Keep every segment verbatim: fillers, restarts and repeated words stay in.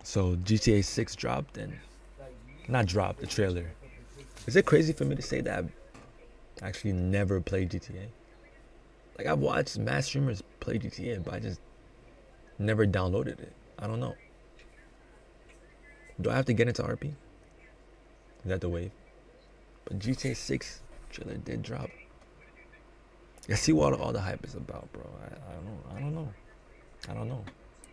So G T A six dropped and not dropped the trailer. Is it crazy for me to say that I've actually never played G T A? Like I've watched mass streamers play G T A, but I just never downloaded it. I don't know. Do I have to get into R P? Is that the wave? But G T A six trailer did drop. I see what all the hype is about, bro. I, I don't know. I don't know. I don't know.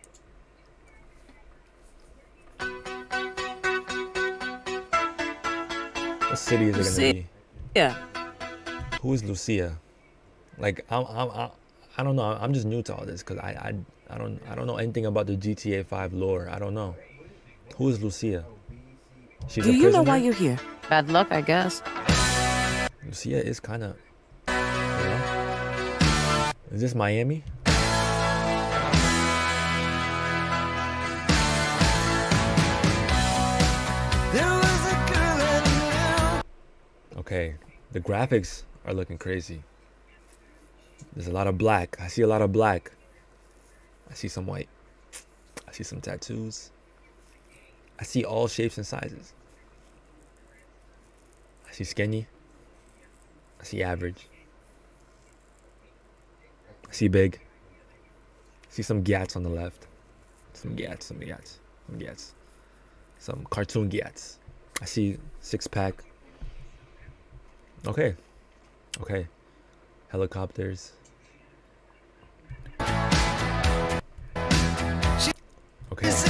What city is it gonna be? Yeah. Who is Lucia? Like I'm, I'm, I, I don't know. I'm just new to all this because I, I, I don't, I don't know anything about the G T A five lore. I don't know. Who is Lucia? She's Do a you prisoner? know why you're here? Bad luck, I guess. Lucia is kind of. You know? Is this Miami? Okay, the graphics are looking crazy. There's a lot of black. I see a lot of black. I see some white. I see some tattoos. I see all shapes and sizes. I see skinny. I see average. I see big. I see some gyats on the left. Some gyats, some gyats, some gyats. Some cartoon gyats. I see six pack. Okay. Okay. Helicopters. Okay. It's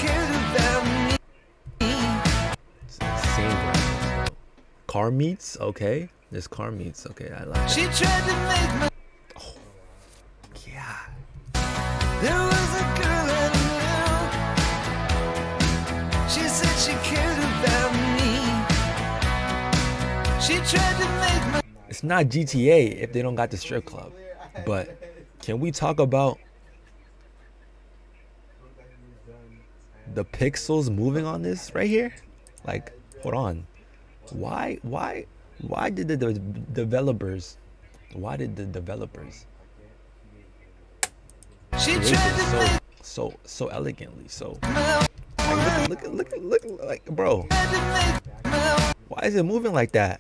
insane graphics. Car meets? Okay. There's car meets. Okay, I like She that. tried to make me. Oh. Yeah. There was a girl I knew. She said she cared about me. She tried to make me. It's not G T A if they don't got the strip club. But can we talk about the pixels moving on this right here? Like, hold on. Why, why, why did the de developers, why did the developers She create tried this to make so, so, so elegantly? So, like, look, look, look, look, look, like, bro, why is it moving like that?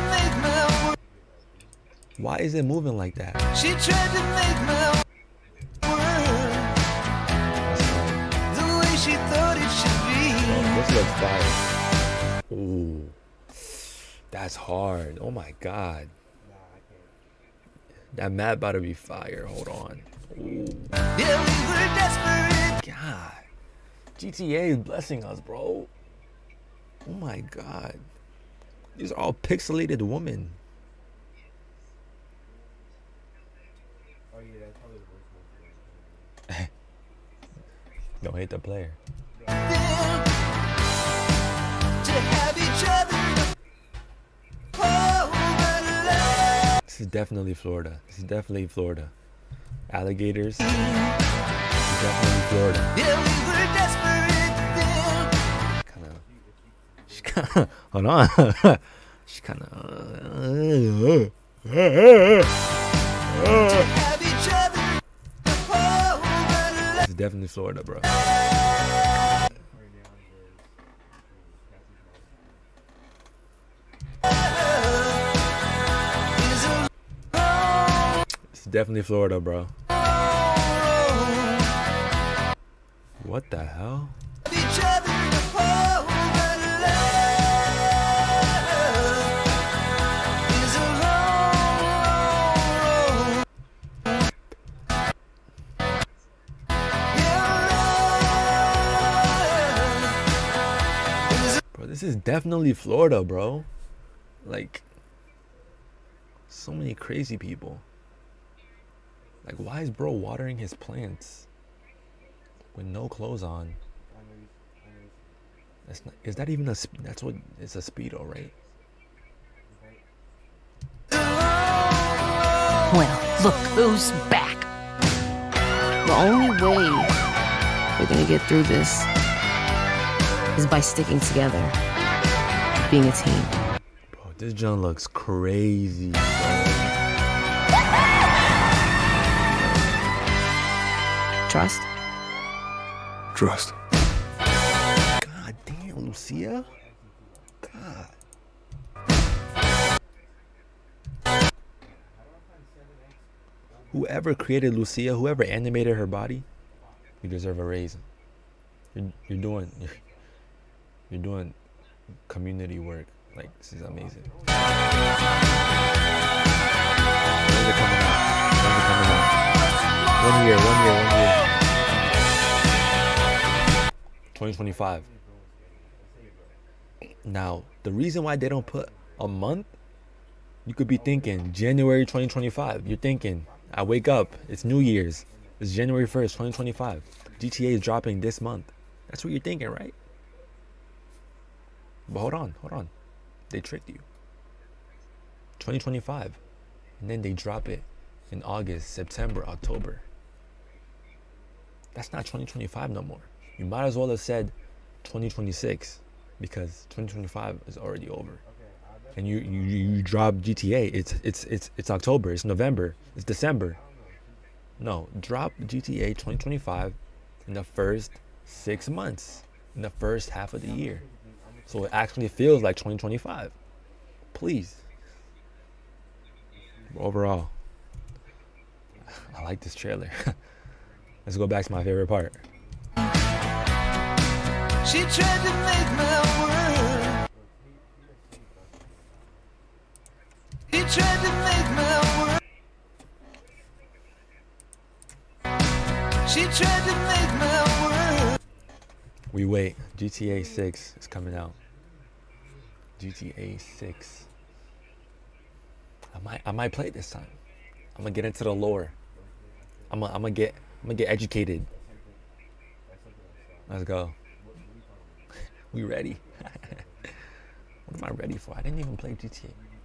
Why is it moving like that? She tried to make my world the way she thought it should be. Oh, this looks fire. Ooh, that's hard. Oh my god, that map about to be fire. Hold on. Ooh. Yeah, we were desperate. God, G T A is blessing us, bro. Oh my god, these are all pixelated women. Don't hate the player. To have each other. Oh, but love. This is definitely Florida. This is definitely Florida. Alligators. This is definitely Florida. Yeah, we were desperate then. Kind of. She kind of. Hold on. She kind of. To have each other. Oh, but love. This is definitely Florida, bro. This is definitely Florida, bro. What the hell? Each other. Oh, but love is a long road. Bro, this is definitely Florida, bro. Like, so many crazy people. Like, why is bro watering his plants with no clothes on? That's not, is that even a, sp- that's what, it's a Speedo, right? Well, look who's back. The only way we're gonna get through this is by sticking together, being a team. Bro, this John looks crazy, bro. Trust? Trust. Lucia? God. Whoever created Lucia, whoever animated her body, you deserve a raise. You're, you're doing you're, you're doing community work. Like, this is amazing. When's it coming out? When's it coming out? One year, one year, one year. twenty twenty-five. Now, the reason why they don't put a month, you could be thinking January twenty twenty-five. You're thinking, I wake up, it's New Year's. It's January first, twenty twenty-five. G T A is dropping this month. That's what you're thinking, right? But hold on, hold on. They tricked you. twenty twenty-five. And then they drop it in August, September, October. That's not twenty twenty-five no more. You might as well have said twenty twenty-six, because twenty twenty-five is already over. And you you you drop G T A. It's it's it's it's October. It's November. It's December. No, drop G T A twenty twenty-five in the first six months, in the first half of the year, so it actually feels like twenty twenty-five. Please. Overall, I like this trailer. Let's go back to my favorite part. She tried to make my world. He tried to make my world. She tried to make my world. We wait. G T A six is coming out. G T A six. I might I might play it this time. I'm gonna get into the lore. I'm gonna I'm gonna get I'm gonna get educated. Let's go. We ready? What am I ready for? I didn't even play G T A.